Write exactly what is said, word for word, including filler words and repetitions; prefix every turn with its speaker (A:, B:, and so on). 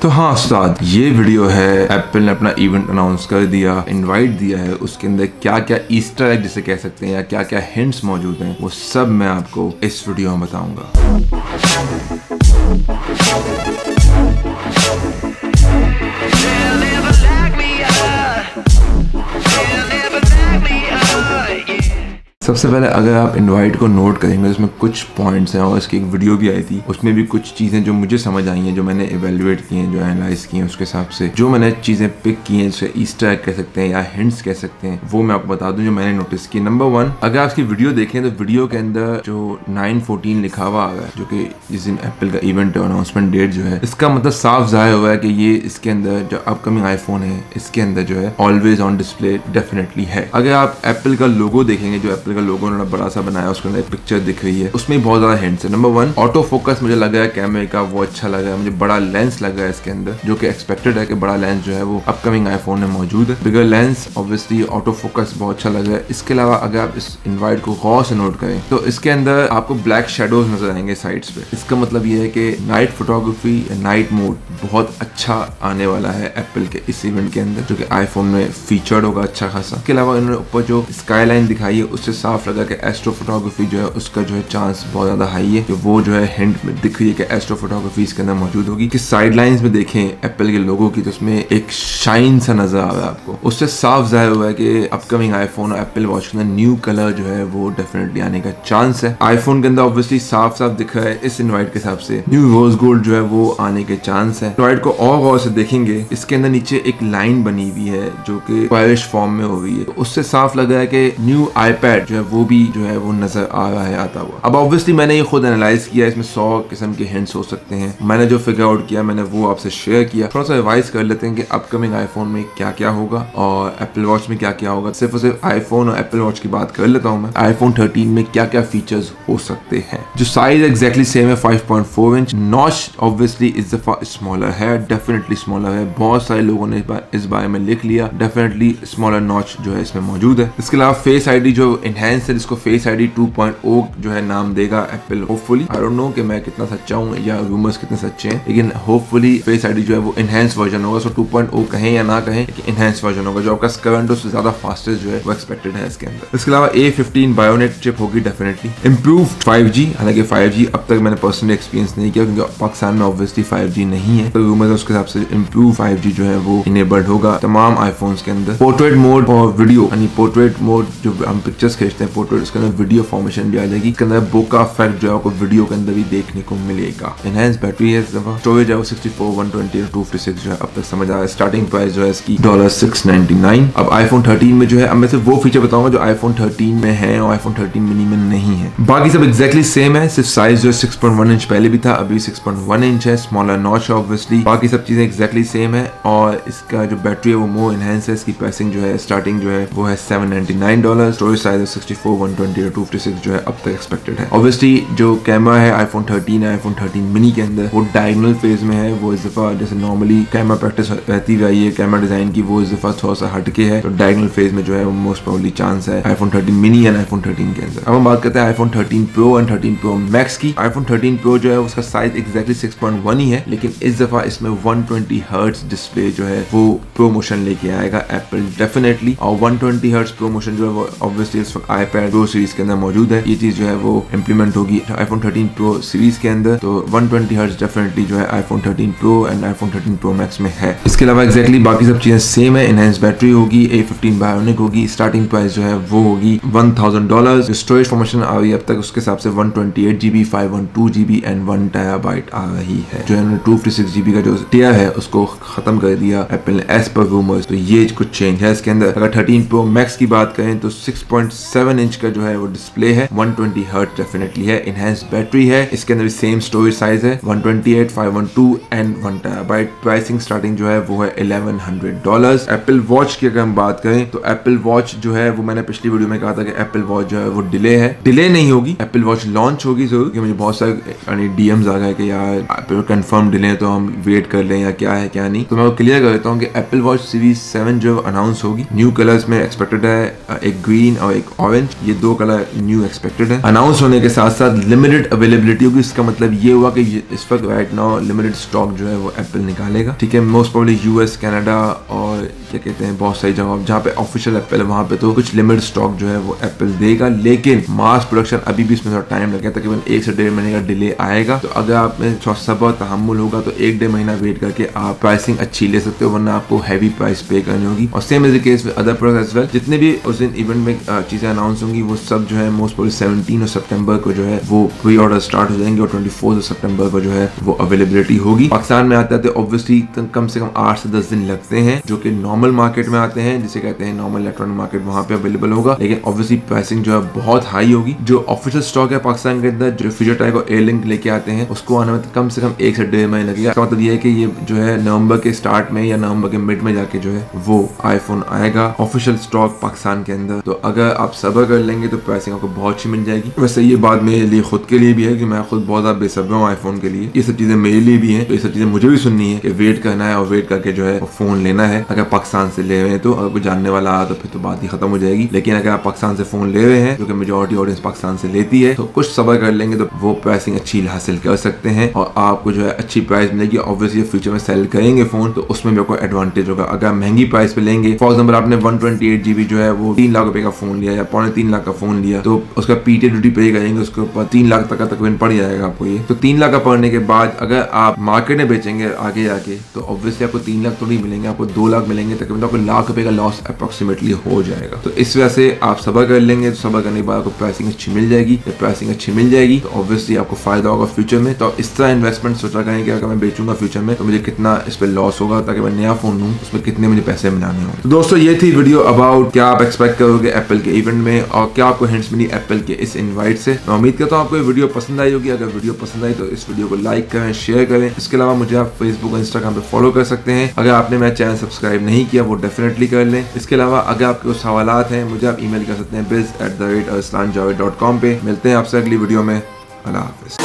A: तो हाँ उस्ताद, ये वीडियो है एप्पल ने अपना इवेंट अनाउंस कर दिया, इनवाइट दिया है, उसके अंदर क्या क्या ईस्टर एग जिसे कह सकते हैं या क्या क्या हिंट्स मौजूद हैं वो सब मैं आपको इस वीडियो में बताऊंगा। सबसे पहले अगर आप इनवाइट को नोट करेंगे उसमें कुछ पॉइंट्स हैं और इसकी एक वीडियो भी आई थी, उसमें भी कुछ चीज़ें जो मुझे समझ आई हैं, जो मैंने इवेल्युएट की हैं, जो एनालाइज की हैं, उसके हिसाब से जो मैंने चीज़ें पिक की हैं, जिसे ईस्टर एग कह सकते हैं या हिंट्स कह सकते हैं, वो मैं आपको बता दूं जो मैंने नोटिस की। नंबर वन, अगर आप इसकी वीडियो देखें तो वीडियो के अंदर जो नाइन फोर्टीन लिखा हुआ आ रहा है, जो कि जिस दिन एप्पल का इवेंट अनाउंसमेंट डेट जो है, इसका मतलब साफ जाहिर हुआ है कि ये इसके अंदर जो अपकमिंग आईफोन है इसके अंदर जो है ऑलवेज ऑन डिस्प्ले डेफिनेटली है। अगर आप एप्पल का लोगो देखेंगे, जो एप्पल का लोगो उन्होंने बड़ा सा बनाया, उसके अंदर एक पिक्चर दिख रही है, उसमें बहुत ज्यादा हिंट्स है। नंबर वन, ऑटो फोकस मुझे लग रहा है कैमरे का वो अच्छा लग रहा है, मुझे बड़ा लेंस लग रहा है इसके अंदर, जो कि एक्सपेक्टेड है कि बड़ा लेंस जो है वो अपकमिंग आईफोन में मौजूद है। Bigger lens, obviously auto focus बहुत अच्छा लग रहा है। इसके अलावा अगर आप इस इनवाइट को गौर से नोट करें तो इसके अंदर आपको ब्लैक शेडोज नजर आएंगे साइड्स पे। इसका मतलब ये है कि नाइट फोटोग्राफी, नाइट मोड बहुत अच्छा आने वाला है एप्पल के इस इवेंट के अंदर, जो कि आईफोन में फीचर्ड होगा अच्छा खासा। इसके अलावा इन्होंने ऊपर जो स्काई लाइन दिखाई है उससे साफ लगा कि एस्ट्रो फोटोग्राफी जो है उसका जो है चांस बहुत ज्यादा हाई है, कि वो जो है हिंट में दिख रही है कि एस्ट्रो फोटोग्राफी इसके अंदर मौजूद होगी। कि साइड लाइंस में देखें एप्पल के लोगों की तो उसमें एक शाइन सा नजर आ रहा है आपको, उससे साफ जाहिर हुआ है कि अपकमिंग आईफोन और एप्पल वॉच के अंदर न्यू कलर जो है वो डेफिनेटली आने का चांस है। आईफोन के अंदर ऑब्वियसली साफ साफ दिख रहा है इस इनवाइट के हिसाब से न्यू रोज गोल्ड जो है वो आने के चांस है। इनवाइट को और गौर से देखेंगे, इसके अंदर नीचे एक लाइन बनी हुई है जो कि स्क्वायरिश फॉर्म में हो रही है, तो उससे साफ लग रहा है कि न्यू आईपैड जो है वो भी जो है वो नजर आ रहा है आता हुआ। अब ऑब्वियसली मैंने ये खुद एनालाइज किया, इसमें सौ किस्म के हिंट्स हो सकते हैं। मैंने जो फिगर आउट किया मैंने वो आपसे शेयर किया। थोड़ा सा रिवाइज कर लेते हैं कि अपकमिंग आईफोन में क्या क्या होगा और एप्पल वॉच में क्या क्या होगा। सिर्फ और सिर्फ आईफोन और एप्पल वॉच की बात कर लेता हूँ मैं। आईफोन थर्टीन में क्या क्या फीचर्स हो सकते हैं। जो साइज एक्जैक्टली सेम है five point four inch. Notch obviously इस दफा स्मॉलर है, डेफिनेटली स्मॉलर है। बहुत सारे लोगों ने इस बारे में लिख लिया, डेफिनेटली स्मॉलर नॉच जो है इसमें मौजूद है। इसके अलावा फेस आईडी जो इनहैंस है, जिसको face ID two point O जो है नाम देगा Apple, hopefully. I don't know कि मैं कितना सच्चा हूँ या रूमर्स कितने सच्चे हैं, लेकिन होपफुली फेस आईडी जो है वो इनहैंस वर्जन होगा। सो टू पॉइंट ओ कहें या ना कहें, लेकिन इनहैंस वर्जन होगा, जो आपका करंट उससे ज्यादा फास्टेस्ट जो है वो एक्सपेक्टेड है इसके अंदर। इसके अलावा ए फिफ्टीन बायोनेट चिप होगी डेफिनेटली। इम्प्रूव्ड फाइव जी, हालांकि फाइव जी अब तक मैंने पर्सनली एक्सपीरियंस नहीं किया क्योंकि पाकिस्तान में ऑब्वियसली फाइव जी नहीं है, तो रूमर्स उसके हिसाब से इम्प्रूव फाइव जी जो है वो इनेबल्ड होगा तमाम आईफोन्स के अंदर। पोर्ट्रेट मोड और वीडियो, यानी पोर्ट्रेट मोड जो हम पिक्चर्स खींचते हैं पोर्ट्रेट, उसके अंदर वीडियो फॉर्मेशन भी आ जाएगी। इसके अंदर बोका इफेक्ट जो है आपको वीडियो के अंदर भी देखने को मिलेगा। एनहांस बैटरी है, स्टोरेज है वो सिक्सटी फोर, वन ट्वेंटी और टू फिफ्टी सिक्स जो है अब तक समझ आ रहा है। स्टार्टिंग प्राइस जो है इसकी डॉलर सिक्स नाइनटी नाइन। अब आईफोन थर्टीन में जो है, अब मैं सिर्फ वो फीचर बताऊंगा जो आईफोन थर्टीन में है और आईफोन थर्टीन मिनी में नहीं है। बाकी सब एक्जैक्टली सेम है, सिर्फ साइज जो है सिक्स पॉइंट वन इंच पहले भी था, अभी सिक्स पॉइंट वन इंच है। स्मॉलर नॉच है ऑब्वियसली। बाकी सब चीजें एक्जैक्टली सेम है और इसका जो बैटरी है वो मोर एनहांस है। इसकी प्राइसिंग जो है स्टार्टिंग जो है वो है seven ninety nine dollar. Storage size sixty four, one twenty और टू फिफ्टी सिक्स जो है अब तक एक्सपेक्टेड है। ऑब्वियसली जो कैमरा है iPhone thirteen iPhone thirteen mini के अंदर वो डायगोनल फेज में है। वो इस दफा जैसे नॉर्मली कैमरा प्रैक्टिस रहती रही है कैमरा डिजाइन की, वो इस दफा थोड़ा सा हटके है, तो डायगोनल फेज में जो है वो मोस्ट प्रोबेबली चांस है iPhone thirteen mini and iPhone thirteen के अंदर। अब हम बात करते हैं iPhone thirteen pro and thirteen pro max की। आईफोन थर्टीन प्रो जो है उसका size exactly six point one ही है, लेकिन इस दफा इसमें वन ट्वेंटी हर्ट्ज डिस्प्ले जो है वो प्रोमोशन लेके आएगा एप्पल डेफिनेटली। और वन ट्वेंटी हर्ट्ज प्रोमोशन जो है वो ऑब्वियसली इस वक्त आईपैड प्रो सीरीज के अंदर मौजूद है। ये चीज जो है वो इंप्लीमेंट होगी आईफोन थर्टीन प्रो सीरीज के अंदर, तो वन ट्वेंटी हर्ट्ज डेफिनेटली जो है iPhone thirteen pro and iPhone thirteen pro max में है। इसके अलावा एक्जैक्टली बाकी सब चीजें सेम है। एनहांस बैटरी होगी, ए फिफ्टीन बायोनिक होगी। स्टार्टिंग प्राइस जो है वो होगी one thousand dollar. Storage formation आ रही है अब तक उसके हिसाब से one twenty eight GB, five one two GB and one terabyte आ रही है। जो है टू फिफ्टी सिक्स जीबी का जो टियर है उसको खत्म कर दिया एप्पल ने एज पर रूमर्स, तो ये कुछ चेंज है इसके अंदर। अगर थर्टीन प्रो मैक्स की बात करें तो सिक्स पॉइंट सेवन इंच का जो है वो डिस्प्ले है, वन ट्वेंटी हर्ट्ज डेफिनेटली है। एनहांस बैटरी है, इसके अंदर भी सेम स्टोरेज साइज है one twenty eight, five one two and one terabyte. Pricing starting जो है वो है eleven hundred dollars. Apple Watch की अगर हम बात करें तो एप्पल वॉच जो है वो मैंने पिछली वीडियो में कहा था कि एप्पल वॉच जो है वो डिले है, डिले नहीं होगी, एप्पल वॉच लॉन्च होगी जरूर। कि मुझे बहुत सारे डीएम्स आ गए कि यार एप्पल कंफर्म डिले है तो हम वेट कर लें या क्या है क्या नहीं, तो मैं वो क्लियर कर देता हूँ कि एप्पल वॉच सीरीज सेवन जो अनाउंस होगी। न्यू कलर्स में एक्सपेक्टेड है, एक ग्रीन और एक ट्वेल्व इंच, ये दो कलर न्यू एक्सपेक्टेड है। अनाउंस होने के साथ साथ लिमिटेड अवेलेबिलिटी होगी। इसका मतलब ये हुआ कि इस वक्त राइट नाउ लिमिटेड स्टॉक जो है वो एप्पल निकालेगा, ठीक है। मोस्ट प्रोबेबली यूएस, कनाडा और क्या कहते हैं बहुत सारी जगह जहाँ पे ऑफिशियल एप्पल है वहाँ पे तो कुछ लिमिटेड स्टॉक जो है वो एप्पल देगा, लेकिन मास प्रोडक्शन अभी भी इसमें थोड़ा टाइम लगेगा, तकरीबन एक से डेढ़ महीने का डिले आएगा। तो अगर आप में सब्र तहम्मुल होगा तो एक डेढ़ महीना वेट करके आप प्राइसिंग अच्छी ले सकते हो, वरना आपको हैवी प्राइस पे करनी होगी। और same is the case with other products as well. जितने भी उस दिन इवेंट में चीजें अनाउंस होंगी वो सब जो है मोस्ट प्रोबेबली सेवनटीन सितंबर को जो है वो प्री ऑर्डर स्टार्ट हो जाएंगे और ट्वेंटी फोर्थ सितंबर को जो है वो अवेलेबिलिटी होगी। पाकिस्तान में आते आते ऑब्वियसली कम से कम आठ से दस दिन लगते हैं, जो कि नॉर्मल मार्केट में आते हैं, जिसे कहते हैं नॉर्मल इलेक्ट्रॉनिक मार्केट, वहां पे अवेलेबल होगा। लेकिन ऑब्वियसली प्राइसिंग जो है बहुत हाई होगी। जो ऑफिशियल स्टॉक है पाकिस्तान के अंदर, जो फ्यूचर और एयर लिंक लेके आते हैं, उसको आने में कम से कम एक से डेढ़ महीने लगेगा। इसका मतलब ये है कि ये जो है नवंबर के स्टार्ट में या नवंबर के मिड में जाके जो है वो आईफोन आएगा ऑफिशियल स्टॉक पाकिस्तान के अंदर। तो अगर आप सब्र कर लेंगे तो प्राइसिंग आपको बहुत अच्छी मिल जाएगी। वैसे ये बात मेरे लिए खुद के लिए भी है कि मैं खुद बहुत ज्यादा बेसब्र हूँ आईफोन के लिए। ये सब चीजें मेरे लिए भी है, तो ये सब चीजें मुझे भी सुननी है कि वेट करना है और वेट करके जो है फोन लेना है। अगर पाकिस्तान से ले रहे हैं तो अगर कोई जानने वाला आ तो फिर तो बात ही खत्म हो जाएगी। लेकिन अगर आप पाकिस्तान से फोन ले रहे हैं, क्योंकि मेजॉरिटी ऑडियंस पाकिस्तान से लेती है, तो कुछ सब्र कर लेंगे तो वो प्राइसिंग अच्छी हासिल कर सकते हैं और आपको जो है अच्छी प्राइस मिलेगी। ऑब्वियसली फ्यूचर में सेल करेंगे फोन तो उसमें भी आपको एडवांटेज होगा। अगर महंगी प्राइस पे लेंगे, फॉर एग्जाम्पल आपने वन ट्वेंटी एट जीबी जो है वो तीन लाख रुपए का फोन लिया या पौने तीन लाख का फोन लिया, तो उसका पीटी ड्यूटी पे करेंगे, उसके ऊपर तीन लाख तक का तकरीबन पड़ जाएगा आपको। ये तो तीन लाख का पड़ने के बाद अगर आप मार्केट में बेचेंगे आगे जाके तो ऑब्वियसली आपको तीन लाख तो नहीं मिलेंगे, आपको दो लाख मिलेंगे, तकरीबन आपको लाख रुपए का लॉस अप्रोक्सीमेटली हो जाएगा। तो इस वजह से आप सब्र कर लेंगे, तो सब्र करने के बाद आपको प्राइसिंग अच्छी मिल जाएगी। जब प्राइसिंग अच्छी मिल जाएगी तो ऑब्वियसली आपको फायदा होगा फ्यूचर में। तो इस तरह इन्वेस्टमेंट सोचा करें कि अगर मैं बेचूंगा फ्यूचर में तो मुझे कितना इस पर लॉस होगा, ताकि मैं नया फोन लूँ उसमें कितने मुझे पैसे मिलाने होंगे। तो दोस्तों ये थी वीडियो अबाउट क्या आप एक्सपेक्ट करोगे एप्पल के इवेंट में और क्या आपको हिंट्स मिली एप्पल के इस इनवाइट से। मैं उम्मीद करता हूँ आपको ये वीडियो पसंद आई होगी। अगर वीडियो पसंद आई तो इस वीडियो को लाइक करें, शेयर करें। इसके अलावा मुझे आप फेसबुक और इंस्टाग्राम पे फॉलो कर सकते हैं। अगर आपने मेरा चैनल सब्सक्राइब नहीं किया वो डेफिनेटली कर लें। इसके अलावा अगर आपके कुछ सवालात हैं मुझे आप ईमेल कर सकते हैं biz at the rate arslan javed dot com पे। मिलते हैं आपसे अगली वीडियो में। अल्लाह हाफिज़।